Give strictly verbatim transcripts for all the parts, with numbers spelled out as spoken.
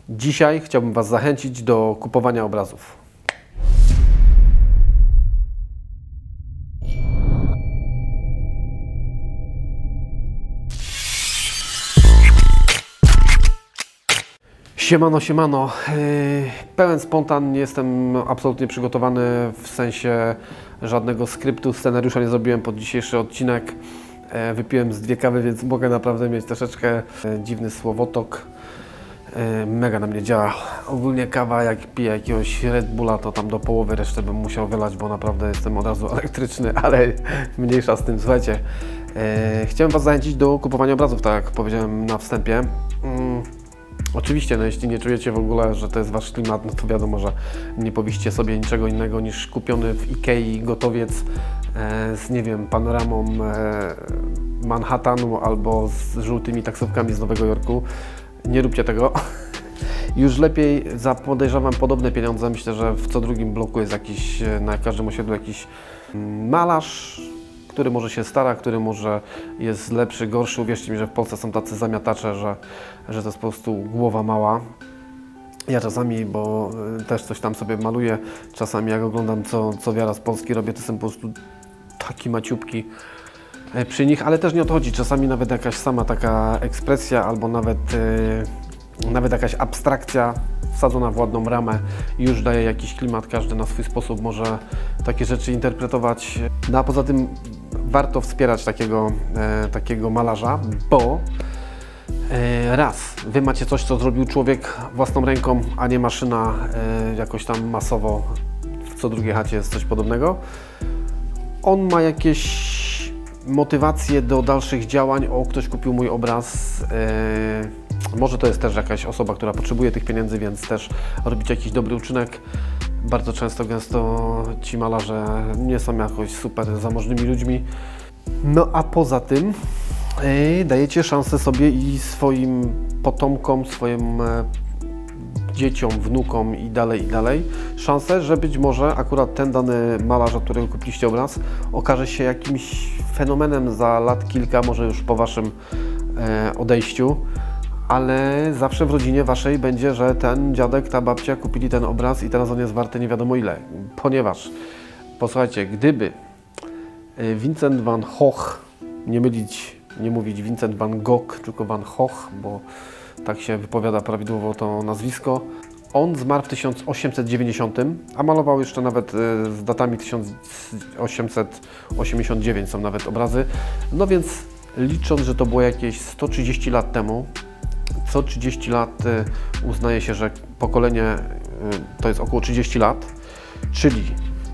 Dzisiaj chciałbym Was zachęcić do kupowania obrazów. Siemano, siemano. Pełen spontan, nie jestem absolutnie przygotowany, w sensie żadnego skryptu, scenariusza nie zrobiłem pod dzisiejszy odcinek. Wypiłem z dwie kawy, więc mogę naprawdę mieć troszeczkę dziwny słowotok. Mega na mnie działa. Ogólnie kawa, jak piję jakiegoś Red Bulla, to tam do połowy resztę bym musiał wylać, bo naprawdę jestem od razu elektryczny, ale mniejsza z tym. Słuchajcie, chciałem Was zachęcić do kupowania obrazów, tak jak powiedziałem na wstępie. Oczywiście, no jeśli nie czujecie w ogóle, że to jest Wasz klimat, no to wiadomo, że nie powinniście sobie niczego innego niż kupiony w Ikei gotowiec e, z, nie wiem, panoramą e, Manhattanu albo z żółtymi taksówkami z Nowego Jorku. Nie róbcie tego. Już lepiej za, podejrzewam, podobne pieniądze. Myślę, że w co drugim bloku jest jakiś, na każdym osiedlu jakiś malarz, który może się stara, który może jest lepszy, gorszy. Uwierzcie mi, że w Polsce są tacy zamiatacze, że, że to jest po prostu głowa mała. Ja czasami, bo też coś tam sobie maluję, czasami jak oglądam, co, co wiara z Polski robię, to są po prostu taki maciupki przy nich, ale też nie o to chodzi. Czasami nawet jakaś sama taka ekspresja albo nawet, yy, nawet jakaś abstrakcja wsadzona w ładną ramę już daje jakiś klimat, każdy na swój sposób może takie rzeczy interpretować. No a poza tym warto wspierać takiego, e, takiego malarza, bo e, raz, Wy macie coś, co zrobił człowiek własną ręką, a nie maszyna e, jakoś tam masowo, w co drugiej chacie jest coś podobnego. On ma jakieś motywacje do dalszych działań. O, ktoś kupił mój obraz. Yy, może to jest też jakaś osoba, która potrzebuje tych pieniędzy, więc też robić jakiś dobry uczynek. Bardzo często, gęsto ci malarze nie są jakoś super zamożnymi ludźmi. No a poza tym yy, dajecie szansę sobie i swoim potomkom, swoim e, dzieciom, wnukom i dalej, i dalej, szansę, że być może akurat ten dany malarz, od którego kupiliście obraz, okaże się jakimś fenomenem za lat kilka, może już po Waszym e, odejściu, ale zawsze w rodzinie Waszej będzie, że ten dziadek, ta babcia kupili ten obraz i teraz on jest warty nie wiadomo ile, ponieważ, posłuchajcie, gdyby Vincent van Gogh, nie mylić, nie mówić Vincent van Gogh, tylko van Gogh, bo tak się wypowiada prawidłowo to nazwisko. On zmarł w tysiąc osiemset dziewięćdziesiątym, a malował jeszcze nawet z datami tysiąc osiemset osiemdziesiąt dziewięć, są nawet obrazy. No więc licząc, że to było jakieś sto trzydzieści lat temu, co trzydzieści lat uznaje się, że pokolenie to jest około trzydzieści lat, czyli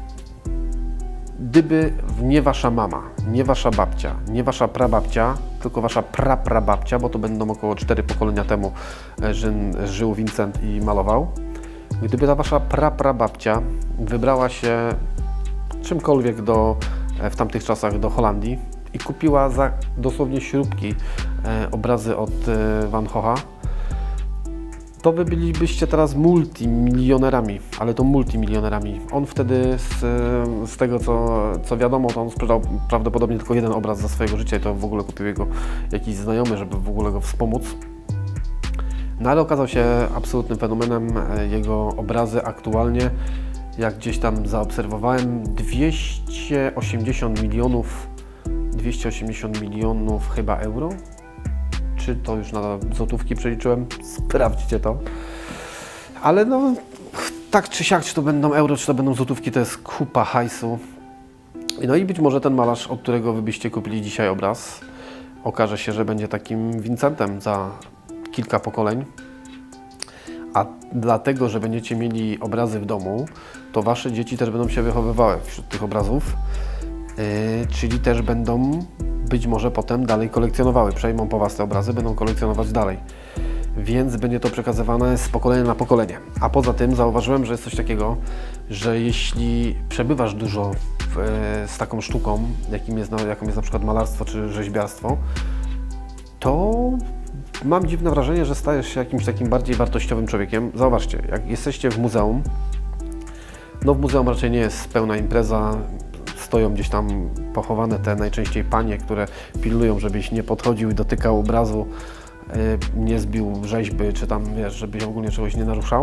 gdyby nie Wasza mama, nie Wasza babcia, nie Wasza prababcia, tylko Wasza praprababcia, bo to będą około cztery pokolenia temu ży, żył Vincent i malował. Gdyby ta Wasza praprababcia wybrała się czymkolwiek do, w tamtych czasach do Holandii i kupiła za dosłownie śrubki e, obrazy od e, Van Gogha, to Wy bylibyście teraz multimilionerami, ale to multimilionerami. On wtedy, z, z tego co, co wiadomo, to on sprzedał prawdopodobnie tylko jeden obraz za swojego życia i to w ogóle kupił jego jakiś znajomy, żeby w ogóle go wspomóc. No ale okazał się absolutnym fenomenem. Jego obrazy aktualnie, jak gdzieś tam zaobserwowałem, dwieście osiemdziesiąt milionów, dwieście osiemdziesiąt milionów chyba euro. Czy to już na złotówki przeliczyłem? Sprawdźcie to. Ale no, tak czy siak, czy to będą euro, czy to będą złotówki, to jest kupa hajsu. No i być może ten malarz, od którego Wy byście kupili dzisiaj obraz, okaże się, że będzie takim Vincentem za kilka pokoleń. A dlatego, że będziecie mieli obrazy w domu, to Wasze dzieci też będą się wychowywały wśród tych obrazów. Yy, czyli też będą być może potem dalej kolekcjonowały, przejmą po Was te obrazy, będą kolekcjonować dalej. Więc będzie to przekazywane z pokolenia na pokolenie. A poza tym zauważyłem, że jest coś takiego, że jeśli przebywasz dużo w, z taką sztuką, jakim jest, jaką jest na przykład malarstwo czy rzeźbiarstwo, to mam dziwne wrażenie, że stajesz się jakimś takim bardziej wartościowym człowiekiem. Zauważcie, jak jesteście w muzeum, no w muzeum raczej nie jest pełna impreza, stoją gdzieś tam pochowane te najczęściej panie, które pilnują, żebyś nie podchodził i dotykał obrazu nie zbił rzeźby, czy tam, wiesz, żebyś ogólnie czegoś nie naruszał,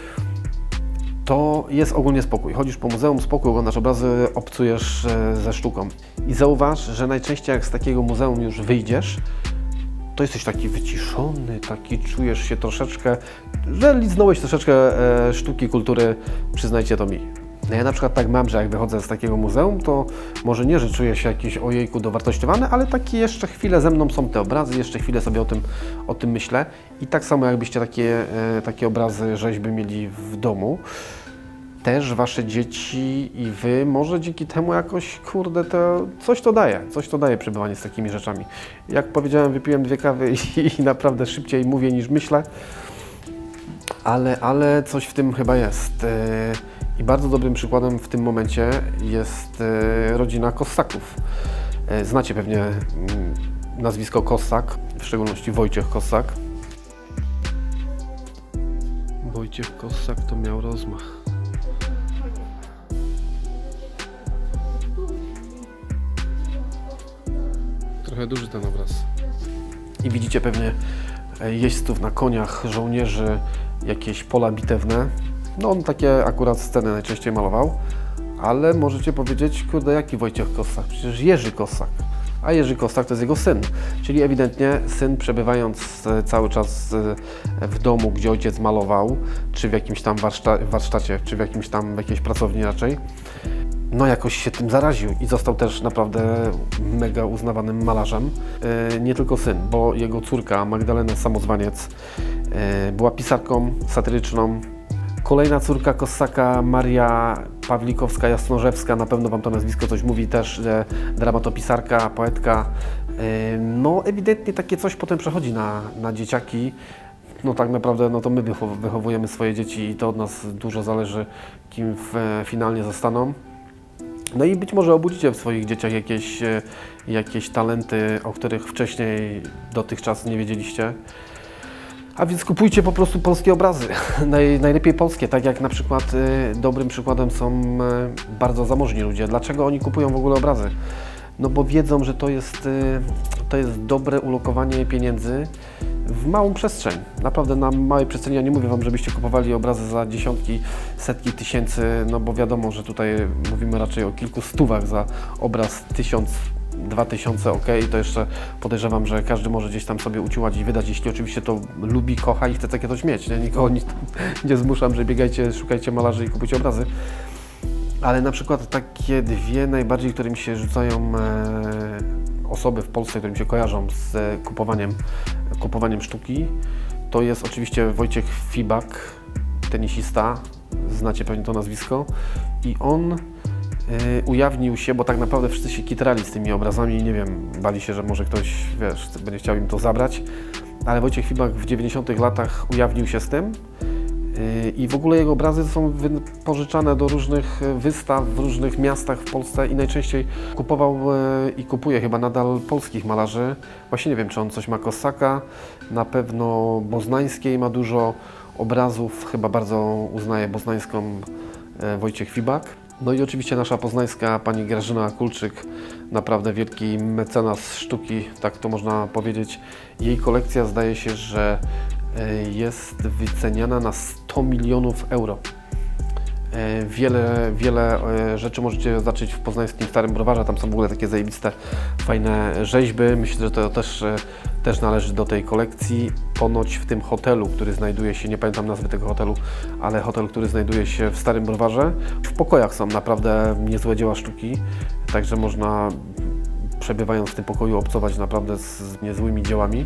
to jest ogólnie spokój. Chodzisz po muzeum, spokój, oglądasz obrazy, obcujesz ze sztuką. I zauważ, że najczęściej jak z takiego muzeum już wyjdziesz, to jesteś taki wyciszony, taki czujesz się troszeczkę, że liznąłeś troszeczkę e, sztuki, kultury, przyznajcie to mi. No ja na przykład tak mam, że jak wychodzę z takiego muzeum, to może nie, że czuję się jakiś ojejku dowartościowany, ale takie jeszcze chwilę ze mną są te obrazy, jeszcze chwilę sobie o tym, o tym myślę. I tak samo jakbyście takie, e, takie obrazy, rzeźby mieli w domu, też wasze dzieci i wy, może dzięki temu jakoś, kurde, to coś to daje, coś to daje przebywanie z takimi rzeczami. Jak powiedziałem, wypiłem dwie kawy i, i naprawdę szybciej mówię niż myślę, ale, ale coś w tym chyba jest. I bardzo dobrym przykładem w tym momencie jest rodzina Kossaków. Znacie pewnie nazwisko Kossak, w szczególności Wojciech Kossak. Wojciech Kossak to miał rozmach. Trochę duży ten obraz. I widzicie pewnie jeźdźców na koniach, żołnierzy, jakieś pola bitewne. No on takie akurat sceny najczęściej malował, ale możecie powiedzieć, kurde, jaki Wojciech Kossak? Przecież Jerzy Kossak. A Jerzy Kossak to jest jego syn. Czyli ewidentnie syn, przebywając cały czas w domu, gdzie ojciec malował, czy w jakimś tam warszta warsztacie, czy w jakimś tam w jakiejś pracowni raczej, no jakoś się tym zaraził i został też naprawdę mega uznawanym malarzem. Yy, nie tylko syn, bo jego córka Magdalena Samozwaniec yy, była pisarką satyryczną. Kolejna córka Kossaka, Maria Pawlikowska-Jasnorzewska, na pewno wam to nazwisko coś mówi, też yy, dramatopisarka, poetka. Yy, no ewidentnie takie coś potem przechodzi na, na dzieciaki. No tak naprawdę no to my wychowujemy swoje dzieci i to od nas dużo zależy, kim w, finalnie zostaną. No i być może obudzicie w swoich dzieciach jakieś, jakieś talenty, o których wcześniej dotychczas nie wiedzieliście. A więc kupujcie po prostu polskie obrazy, Naj, najlepiej polskie, tak jak na przykład y, dobrym przykładem są y, bardzo zamożni ludzie. Dlaczego oni kupują w ogóle obrazy? No bo wiedzą, że to jest, y, to jest dobre ulokowanie pieniędzy w małą przestrzeń. Naprawdę na małej przestrzeni, ja nie mówię wam, żebyście kupowali obrazy za dziesiątki, setki tysięcy, no bo wiadomo, że tutaj mówimy raczej o kilku stówach za obraz, tysiąc, dwa tysiące, ok, i to jeszcze podejrzewam, że każdy może gdzieś tam sobie uciłać i wydać, jeśli oczywiście to lubi, kocha i chce takie coś mieć. Nie? Nikogo nie, nie zmuszam, że biegajcie, szukajcie malarzy i kupujcie obrazy. Ale na przykład takie dwie najbardziej, które mi się rzucają e, osoby w Polsce, które mi się kojarzą z e, kupowaniem, kupowaniem sztuki, to jest oczywiście Wojciech Fibak, tenisista, znacie pewnie to nazwisko, i on y, ujawnił się, bo tak naprawdę wszyscy się kitrali z tymi obrazami i nie wiem, bali się, że może ktoś, wiesz, będzie chciał im to zabrać, ale Wojciech Fibak w dziewięćdziesiątych latach ujawnił się z tym y, i w ogóle jego obrazy są wypożyczane do różnych wystaw w różnych miastach w Polsce i najczęściej kupował y, i kupuje chyba nadal polskich malarzy. Właśnie nie wiem, czy on coś ma Kossaka, na pewno Boznańskiej ma dużo obrazów, chyba bardzo uznaje boznańską e, Wojciech Fibak. No i oczywiście nasza poznańska pani Grażyna Kulczyk, naprawdę wielki mecenas sztuki, tak to można powiedzieć. Jej kolekcja zdaje się, że e, jest wyceniana na sto milionów euro. E, wiele, wiele e, rzeczy możecie zobaczyć w poznańskim Starym Browarze, tam są w ogóle takie zajebiste, fajne rzeźby. Myślę, że to też, e, też należy do tej kolekcji. Ponoć w tym hotelu, który znajduje się, nie pamiętam nazwy tego hotelu, ale hotel, który znajduje się w Starym Browarze, w pokojach są naprawdę niezłe dzieła sztuki, także można, przebywając w tym pokoju, obcować naprawdę z niezłymi dziełami.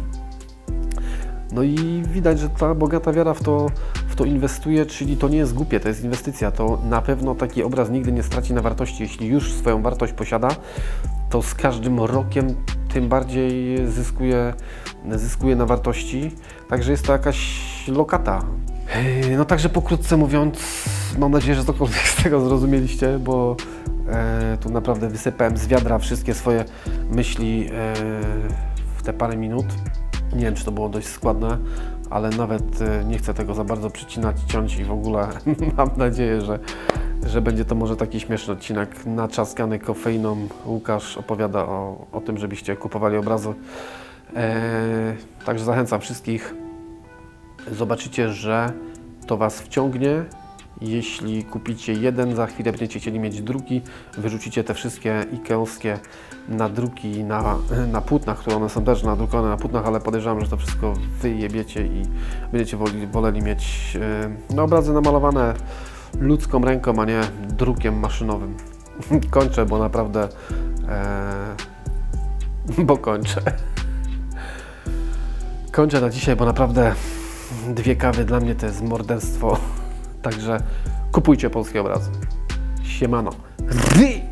No i widać, że ta bogata wiara w to, w to inwestuje, czyli to nie jest głupie, to jest inwestycja. To na pewno taki obraz nigdy nie straci na wartości. Jeśli już swoją wartość posiada, to z każdym rokiem tym bardziej zyskuje, zyskuje na wartości. Także jest to jakaś lokata. No także pokrótce mówiąc, mam nadzieję, że cokolwiek z tego zrozumieliście, bo e, tu naprawdę wysypałem z wiadra wszystkie swoje myśli e, w te parę minut. Nie wiem, czy to było dość składne, ale nawet nie chcę tego za bardzo przycinać, ciąć i w ogóle mam nadzieję, że, że będzie to może taki śmieszny odcinek naczaskany kofeiną. Łukasz opowiada o, o tym, żebyście kupowali obrazy Także zachęcam wszystkich. Zobaczycie, że to Was wciągnie. Jeśli kupicie jeden, za chwilę będziecie chcieli mieć drugi, wyrzucicie te wszystkie ikeowskie nadruki na, na płótnach, które one są też nadrukowane na płótnach, ale podejrzewam, że to wszystko wyjebiecie i będziecie woli, woleli mieć yy, no, obrazy namalowane ludzką ręką, a nie drukiem maszynowym. Kończę, bo naprawdę... Yy, bo kończę. Kończę na dzisiaj, bo naprawdę dwie kawy dla mnie to jest morderstwo. Także kupujcie polskie obrazy. Siemano.